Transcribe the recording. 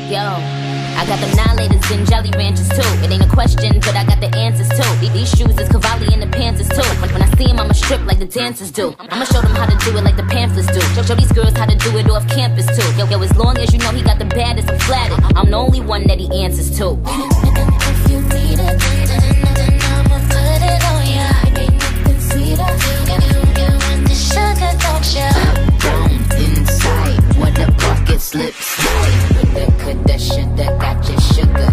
Yo, I got them annihilators and jelly ranchers too. It ain't a question, but I got the answers too. These shoes is Cavalli and the Panthers too. When I see them, I'ma strip like the dancers do. I'ma show them how to do it like the pamphlets do. Show these girls how to do it off campus too. Yo, as long as you know he got the baddest, I'm flattered. I'm the only one that he answers to. If you need it, then I'ma put it on ya. Ain't nothing sweeter. You want the sugar, don't ya? Down inside, what the bucket slips. Coulda, shoulda, got your sugar